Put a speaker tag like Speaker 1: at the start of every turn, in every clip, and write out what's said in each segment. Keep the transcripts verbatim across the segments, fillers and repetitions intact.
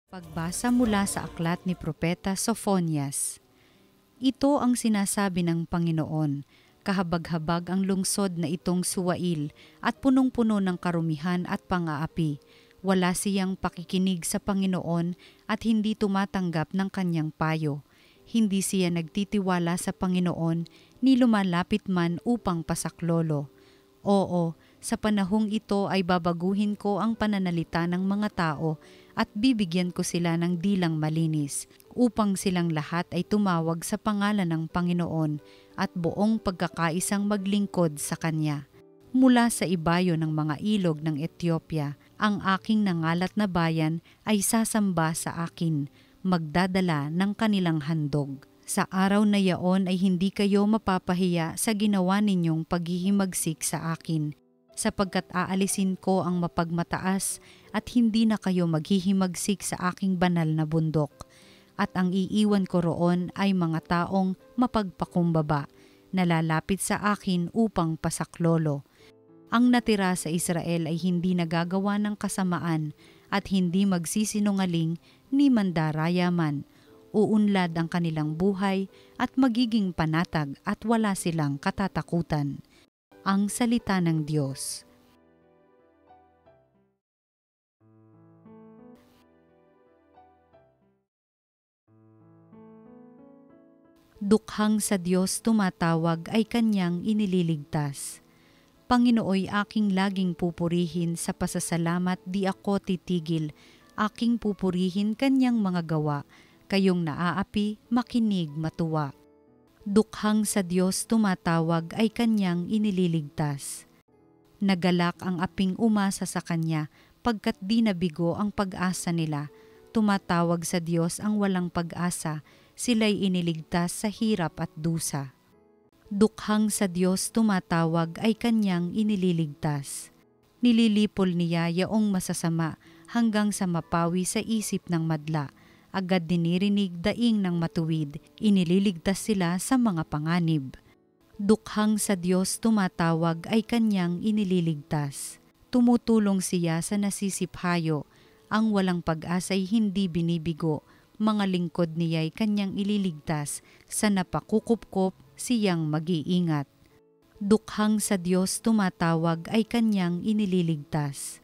Speaker 1: Pagbasa mula sa aklat ni Propeta Sophonias. Ito ang sinasabi ng Panginoon, kahabag-habag ang lungsod na itong suwail at punong-puno ng karumihan at pang-aapi. Wala siyang pakikinig sa Panginoon at hindi tumatanggap ng kanyang payo. Hindi siya nagtitiwala sa Panginoon ni lumalapit man upang pasaklolo. Oo, sa panahong ito ay babaguhin ko ang pananalita ng mga tao at bibigyan ko sila ng dilang malinis, upang silang lahat ay tumawag sa pangalan ng Panginoon at buong pagkakaisang maglingkod sa Kanya. Mula sa ibayo ng mga ilog ng Ethiopia, ang aking nangalat na bayan ay sasamba sa akin, magdadala ng kanilang handog. Sa araw na yaon ay hindi kayo mapapahiya sa ginawa ninyong paghihimagsik sa akin, sapagkat aalisin ko ang mapagmataas at hindi na kayo maghihimagsik sa aking banal na bundok. At ang iiwan ko roon ay mga taong mapagpakumbaba, na lalapit sa akin upang pasaklolo. Ang natira sa Israel ay hindi nagagawa ng kasamaan at hindi magsisinungaling ni mandaraya man. Uunlad ang kanilang buhay at magiging panatag at wala silang katatakutan. Ang salita ng Diyos. Dukhang sa Diyos tumatawag ay Kanyang inililigtas. Panginooy aking laging pupurihin sa pasasalamat, di ako titigil, aking pupurihin Kanyang mga gawa. Kayong naaapi, makinig matuwa. Dukhang sa Diyos tumatawag ay Kanyang inililigtas. Nagalak ang aping umasa sa Kanya, pagkat di nabigo ang pag-asa nila. Tumatawag sa Diyos ang walang pag-asa, sila'y iniligtas sa hirap at dusa. Dukhang sa Diyos tumatawag ay Kanyang inililigtas. Nililipol niya yaong masasama hanggang sa mapawi sa isip ng madla. Agad dinirinig daing ng matuwid, inililigtas sila sa mga panganib. Dukhang sa Diyos tumatawag ay Kanyang inililigtas. Tumutulong siya sa nasisiphayo, ang walang pag-asa'y hindi binibigo, mga lingkod niya'y Kanyang ililigtas, sa napakukupkop siyang mag-iingat. Dukhang sa Diyos tumatawag ay Kanyang inililigtas.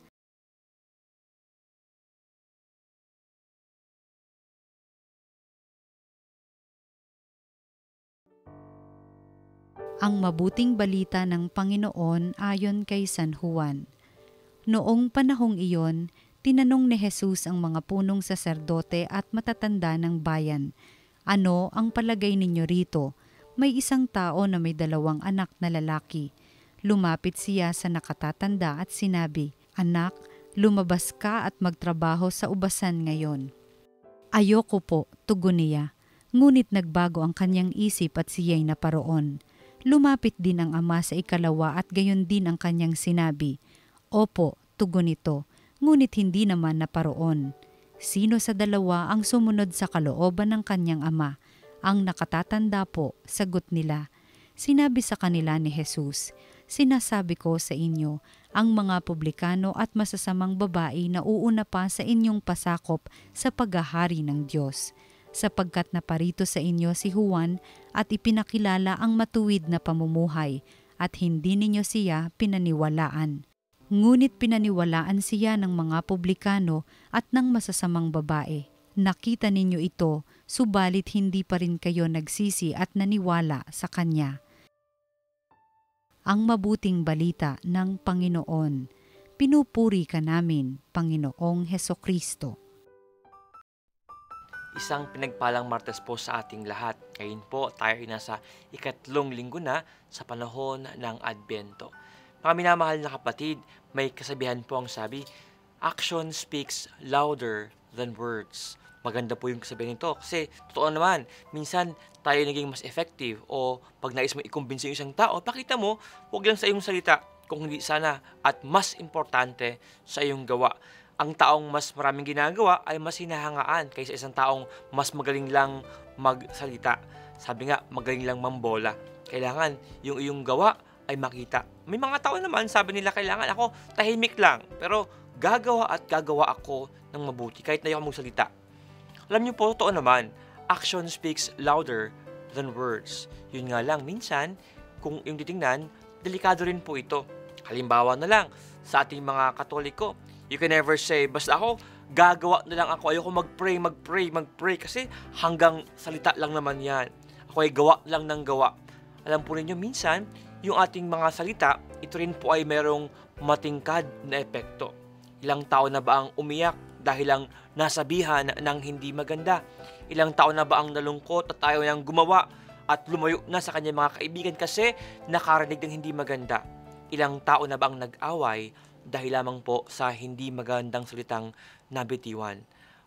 Speaker 1: Ang mabuting balita ng Panginoon ayon kay San Juan. Noong panahong iyon, tinanong ni Jesus ang mga punong saserdote at matatanda ng bayan, "Ano ang palagay ninyo rito?" May isang tao na may dalawang anak na lalaki. Lumapit siya sa nakatatanda at sinabi, "Anak, lumabas ka at magtrabaho sa ubasan ngayon." "Ayoko po," tugon niya. Ngunit nagbago ang kanyang isip at siya'y naparoon. Lumapit din ang ama sa ikalawa at gayon din ang kanyang sinabi. "Opo," tugon nito, ngunit hindi naman naparoon. Sino sa dalawa ang sumunod sa kalooban ng kanyang ama? Ang nakatatanda po, sagot nila. Sinabi sa kanila ni Jesus, "Sinasabi ko sa inyo, ang mga publikano at masasamang babae na uuna pa sa inyong pasakop sa paghahari ng Diyos. Sapagkat naparito sa inyo si Juan at ipinakilala ang matuwid na pamumuhay at hindi ninyo siya pinaniwalaan. Ngunit pinaniwalaan siya ng mga publikano at ng masasamang babae. Nakita ninyo ito, subalit hindi pa rin kayo nagsisi at naniwala sa Kanya." Ang mabuting balita ng Panginoon. Pinupuri ka namin, Panginoong Hesukristo.
Speaker 2: Isang pinagpalang Martes po sa ating lahat. Ngayon po tayo ay nasa ikatlong linggo na sa panahon ng Adbento. Mga minamahal na kapatid, may kasabihan po ang sabi, "Action speaks louder than words." Maganda po yung kasabihan nito kasi totoo naman, minsan tayo naging mas effective o pag nais mo ikumbinsi yung isang tao, pakita mo, huwag lang sa iyong salita, kung hindi sana at mas importante sa iyong gawa. Ang taong mas maraming ginagawa ay mas hinahangaan kaysa isang taong mas magaling lang magsalita. Sabi nga, magaling lang mambola. Kailangan yung iyong gawa ay makita. May mga tao naman, sabi nila, kailangan ako tahimik lang, pero gagawa at gagawa ako ng mabuti kahit na ayaw magsalita. Alam niyo po, totoo naman, action speaks louder than words. Yun nga lang, minsan, kung yung titingnan, delikado rin po ito. Halimbawa na lang, sa ating mga Katoliko, you can never say, basta ako, gagawa na lang ako, ayoko mag-pray, mag-pray, mag-pray, kasi hanggang salita lang naman yan. Ako ay gawa lang ng gawa. Alam po ninyo, minsan, yung ating mga salita, ito rin po ay merong matingkad na epekto. Ilang tao na ba ang umiyak dahil lang nasabihan ng hindi maganda? Ilang tao na ba ang nalungkot at ayaw niyang gumawa at lumayo na sa kanyang mga kaibigan kasi nakarinig ng hindi maganda? Ilang tao na ba ang nag-away dahil lamang po sa hindi magandang salitang nabitiwan?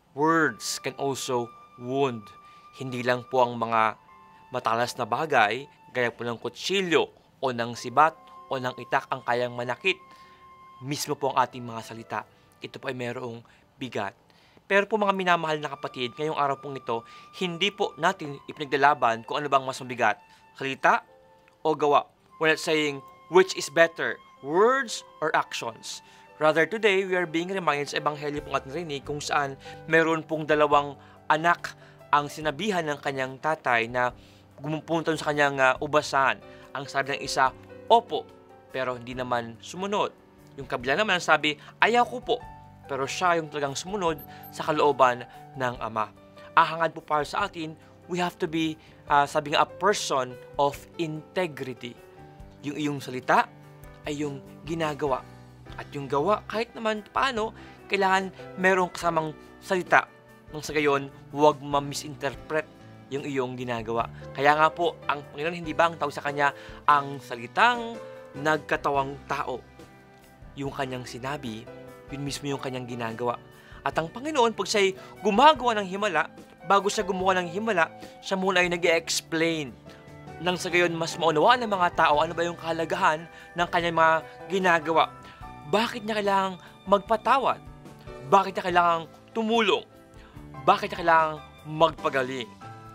Speaker 2: Words can also wound. Hindi lang po ang mga matalas na bagay, gaya po ng kutsilyo o ng sibat o ng itak ang kayang manakit. Mismo po ang ating mga salita. Ito po ay mayroong bigat. Pero po mga minamahal na kapatid, ngayong araw pong ito, hindi po natin ipinaglalaban kung ano bang mas mabigat, salita o gawa. We're not saying which is better, words or actions. Rather today, we are being reminded sa Ebanghelyo pong ating rinig kung saan meron pong dalawang anak ang sinabihan ng kanyang tatay na gumupunta sa kanyang uh, ubasan. Ang sabi ng isa, opo, pero hindi naman sumunod. Yung kabila naman sabi, ayaw ko po. Pero siya yung talagang sumunod sa kalooban ng Ama. Ahangad po para sa atin, we have to be, uh, sabi nga, a person of integrity. Yung iyong salita ay yung ginagawa. At yung gawa, kahit naman paano, kailangan merong kasamang salita. Nang sa gayon, huwag ma-misinterpret yung iyong ginagawa. Kaya nga po, ang Panginoon hindi ba ang tawag sa Kanya ang salitang nagkatawang tao? Yung Kanyang sinabi, yun mismo yung Kanyang ginagawa. At ang Panginoon, pag siya'y gumagawa ng himala, bago siya gumawa ng himala, siya muna ay nag-i-explain. Nang sa gayon, mas maunawaan ng mga tao ano ba yung kahalagahan ng Kanyang mga ginagawa. Bakit niya kailangang magpatawad? Bakit niya kailangang tumulong? Bakit niya kailangang magpagaling?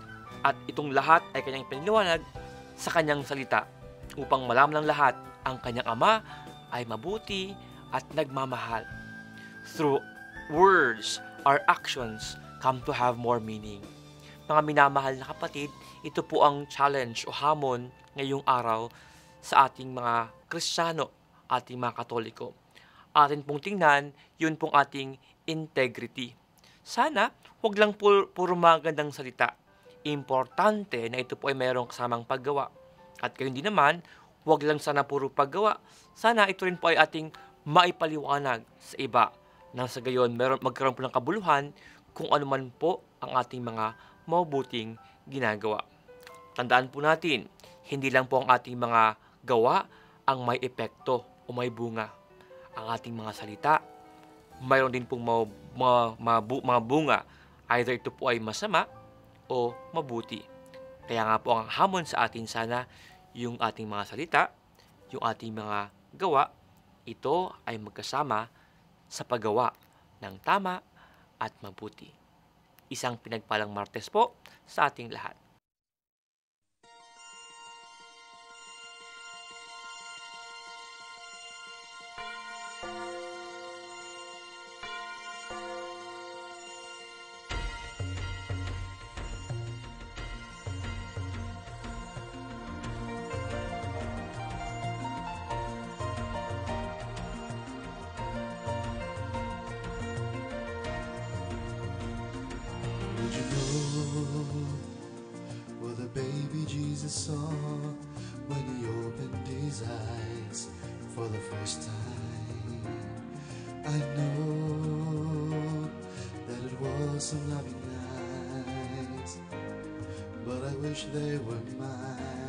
Speaker 2: At itong lahat ay Kanyang piniliwanag sa Kanyang salita upang malaman ng lahat ang Kanyang Ama ay mabuti at nagmamahal. Through words, our actions come to have more meaning. Mga minamahal na kapatid, ito po ang challenge o hamon ngayong araw sa ating mga Kristiyano, ating mga Katoliko. Atin pong tingnan, yun pong ating integrity. Sana, huwag lang pu- puro magandang salita. Importante na ito po ay mayroong kasamang paggawa. At gayon din naman, huwag lang sana puro paggawa. Sana ito rin po ay ating maipaliwanag sa iba. Nang sa gayon, meron, magkaroon po ng kabuluhan kung ano man po ang ating mga mabuting ginagawa. Tandaan po natin, hindi lang po ang ating mga gawa ang may epekto o may bunga. Ang ating mga salita, mayroon din pong mga, mga, mga, mga bunga. Either ito po ay masama o mabuti. Kaya nga po ang hamon sa atin sana, yung ating mga salita, yung ating mga gawa, ito ay magkasama sa paggawa ng tama at mabuti. Isang pinagpalang Martes po sa ating lahat.
Speaker 3: Would you know what the baby Jesus saw when he opened his eyes for the first time? I know that it was some loving eyes, but I wish they were mine.